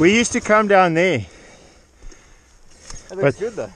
We used to come down there. That looks good though.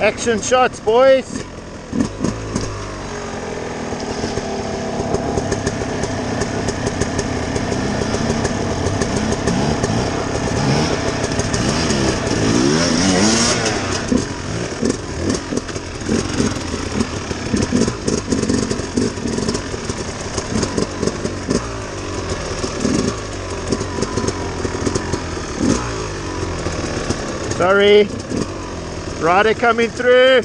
Action shots, boys. Sorry, rider coming through.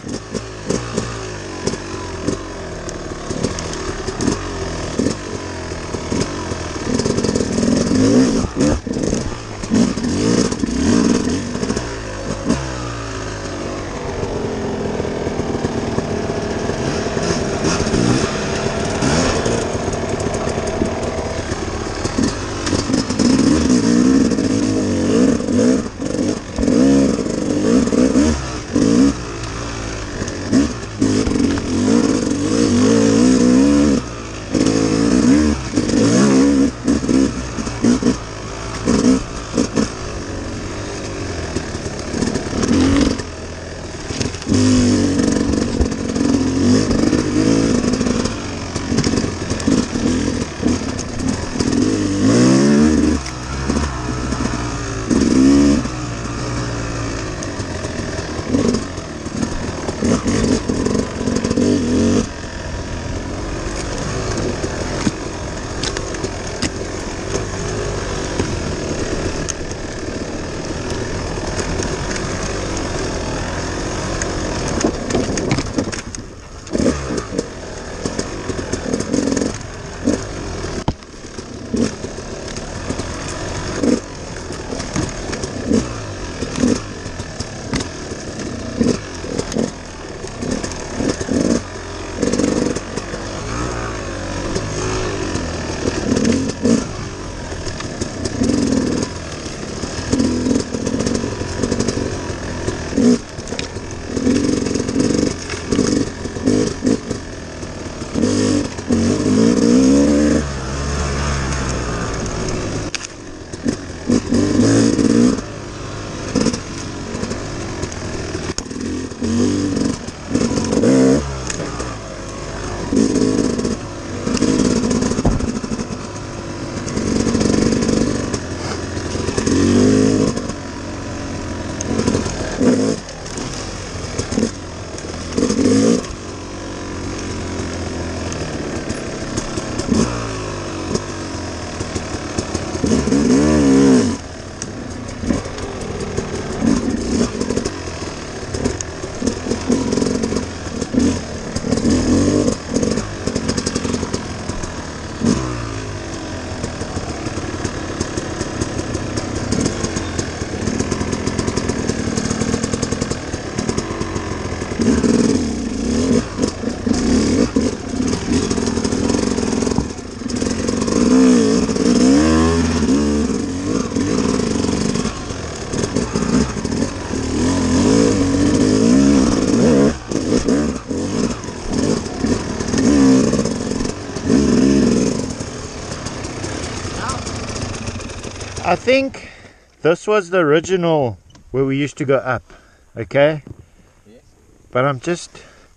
I think this was the original where we used to go up, okay? Yes. But I'm just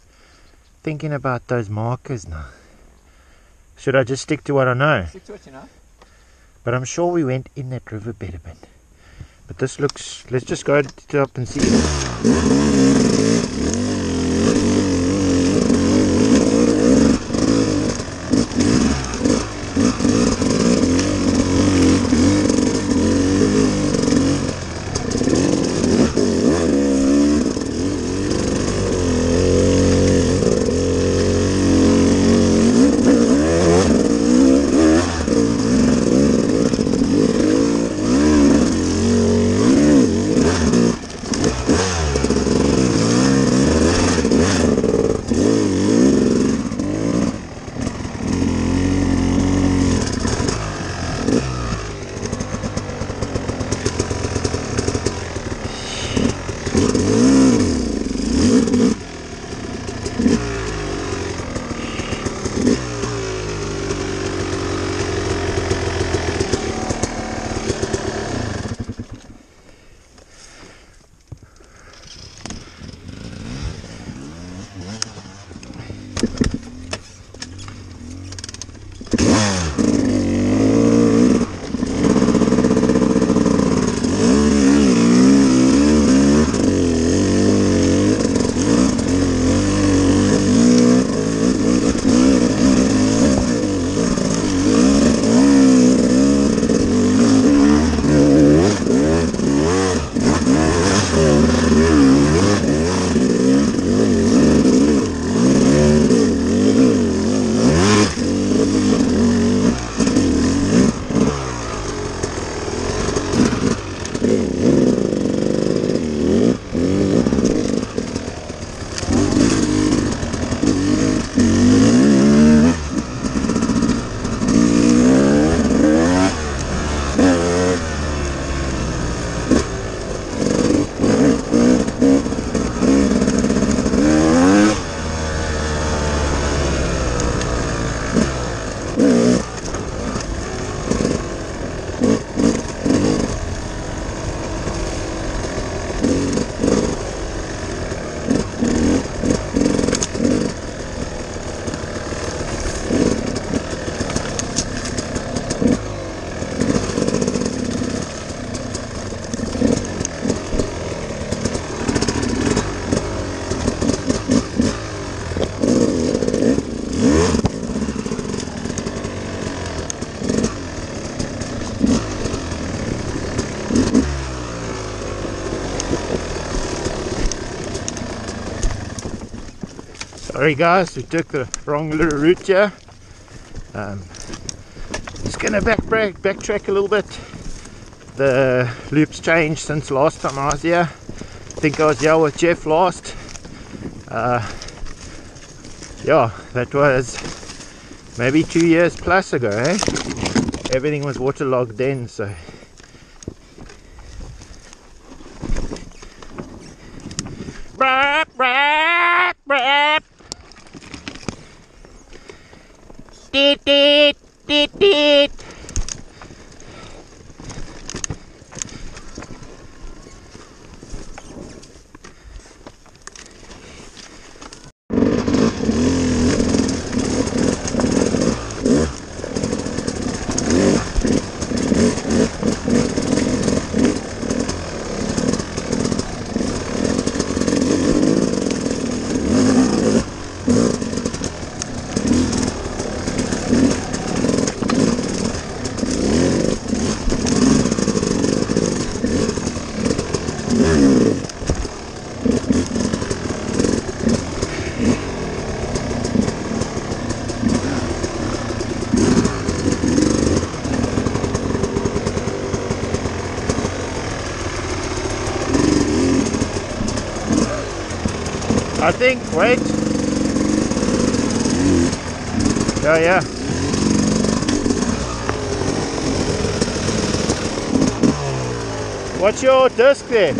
thinking about those markers now. Should I just stick to what I know? Stick to it, you know. But I'm sure we went in that riverbed a bit. But this looks, let's just go up and see. Sorry guys, we took the wrong little route here. Just gonna backtrack a little bit. The loop's changed since last time I was here. I think I was here with Jeff last. Yeah, that was maybe 2 years plus ago, eh? Everything was waterlogged then, so brap, brap, brap. Deet, deet, deet, deet. I think, wait. Yeah. What's your disc there?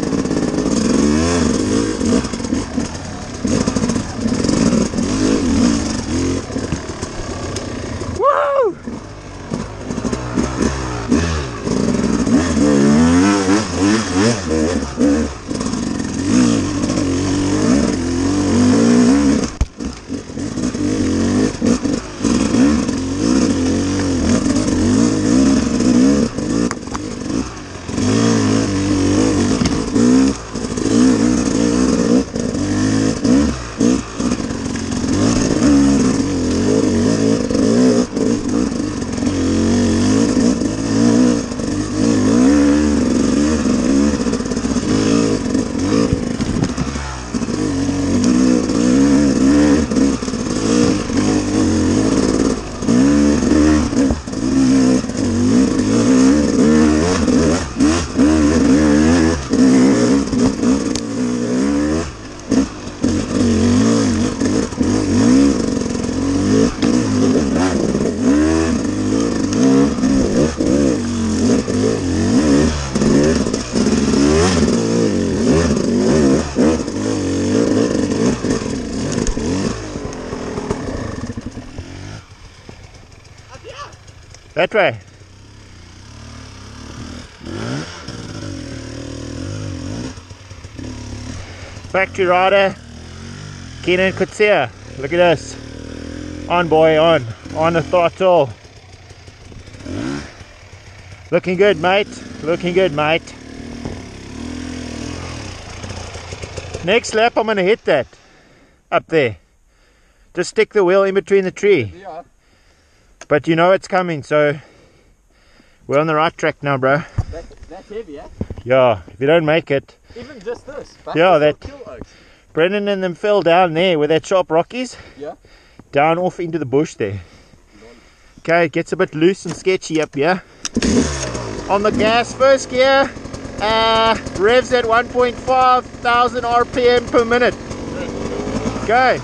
Woo! That way. Factory rider, Kenan Kutsia. Look at this. On boy, on the throttle. Looking good, mate. Looking good, mate. Next lap, I'm gonna hit that up there. Just stick the wheel in between the tree. Yeah. But you know it's coming, so we're on the right track now, bro. That's heavy, eh? Yeah, if you don't make it. Even just this. Yeah, that kill oaks. Brendan and them fell down there where that sharp rockies. Yeah. Down off into the bush there. Okay, it gets a bit loose and sketchy up here. On the gas, first gear, revs at 1.5 thousand RPM per minute. Okay.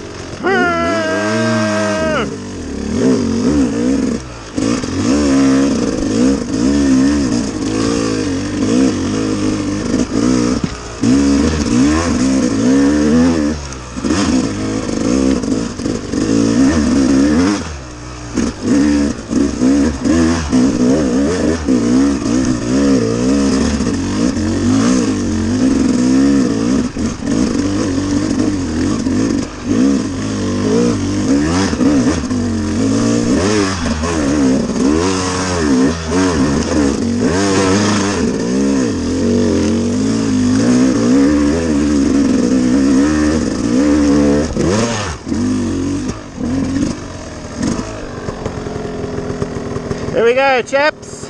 Here we go, chaps.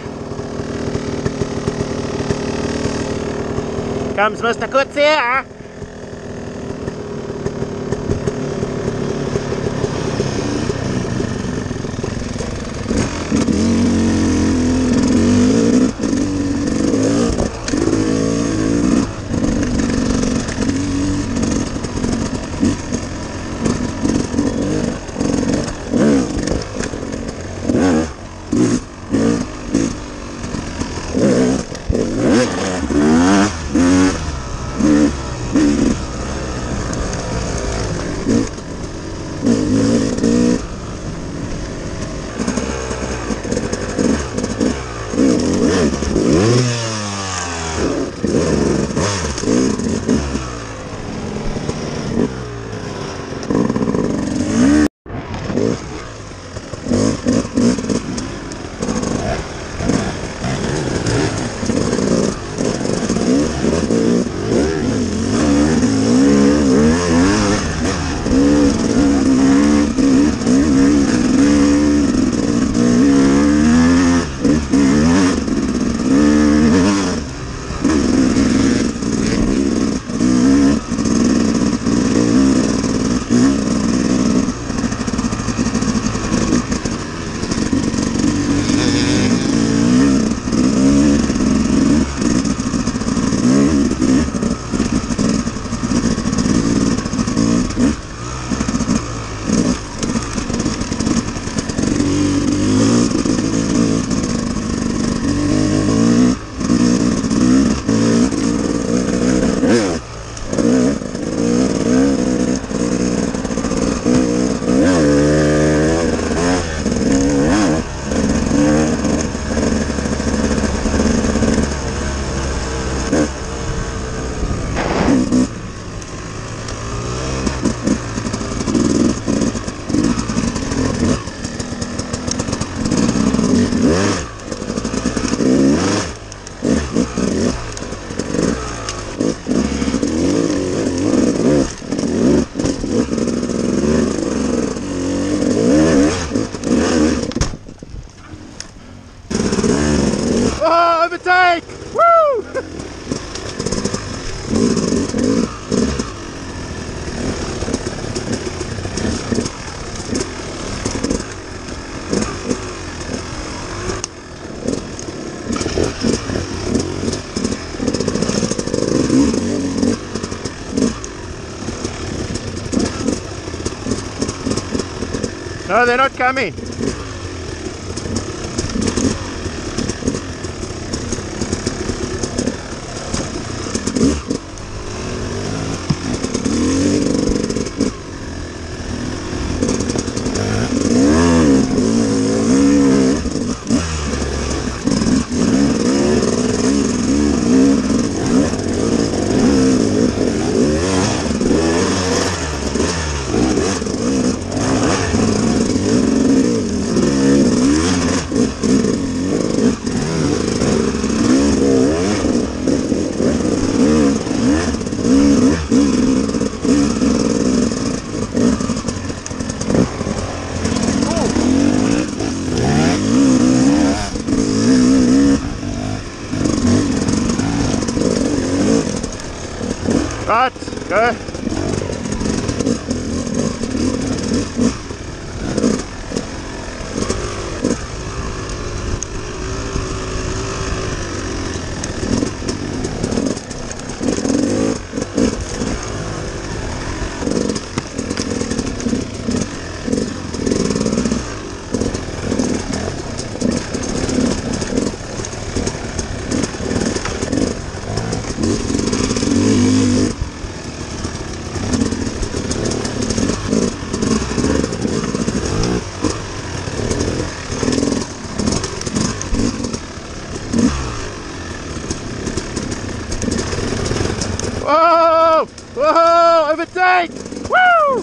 Comes Mr. Kutsia. No, they're not coming. Right, go. Whoa! Whoa! Overtake! Woo!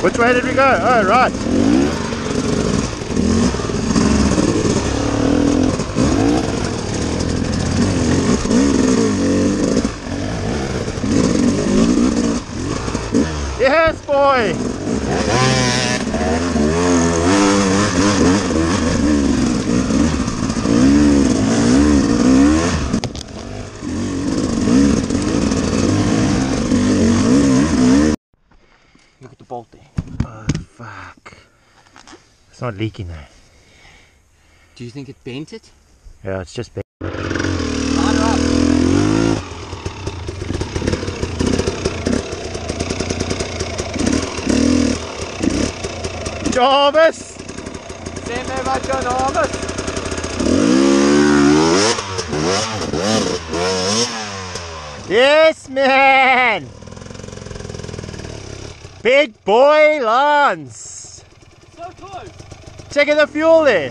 Which way did we go? Oh, right. Yes, boy! Look at the bolt there. Oh, fuck. It's not leaking though. Do you think it bent it? Yeah, it's just bent. Line her up. Jarvis! Send me my Jarvis. Yes, man! Big boy Lance! So close. Check out the fuel there.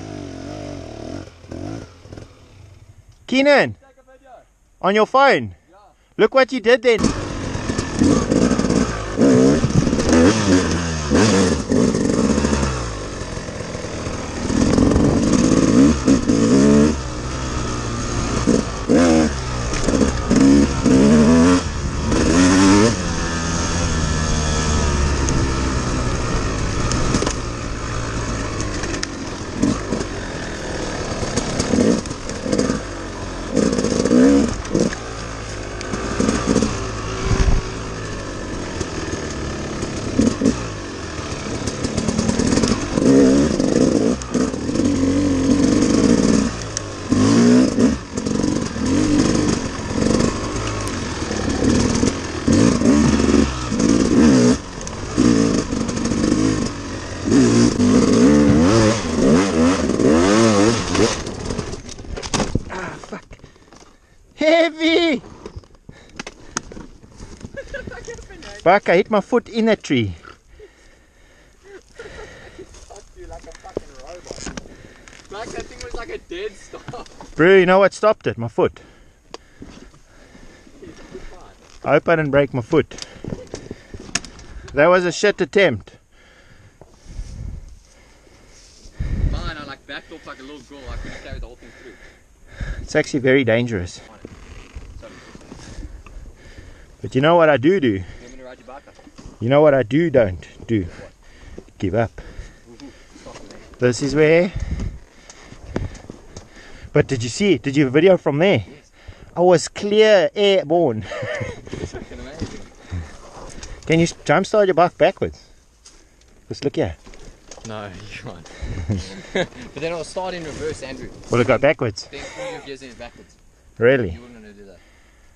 Keenan, Take a video. on your phone. Yeah. Look what you did then. Heavy! Fuck, I hit my foot in a tree. Like a fucking robot. Like that thing was like a dead stop. Bro, you know what stopped it? My foot. I hope I didn't break my foot. That was a shit attempt. Mine, I like backed off like a little girl. I couldn't carry the whole thing through. It's actually very dangerous. But you know what I do? You want me to ride your bike up? You know what I don't do? Give up. This is where. But did you see it? Did you video from there? Yes. I was clear airborne. It's fucking amazing. Can you jump start your bike backwards? Just look here. No, you can't. But then I'll start in reverse, Andrew. Will it go backwards? Then all your gears in backwards. Really? You wouldn't want to do that.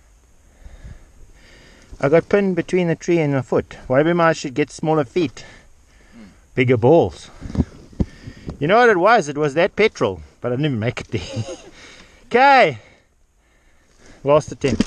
I got pinned between the tree and my foot. Maybe I should get smaller feet. Bigger balls. You know what it was? It was that petrol. But I didn't even make it there. Okay. Last attempt.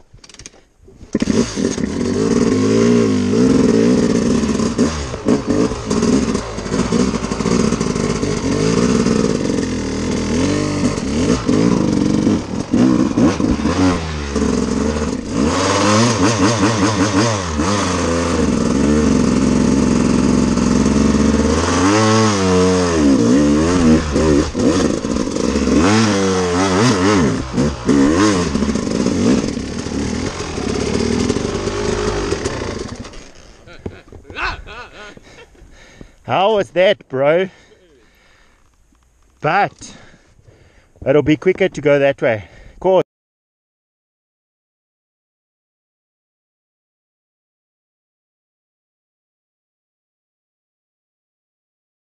How was that, bro? But it'll be quicker to go that way. Of course.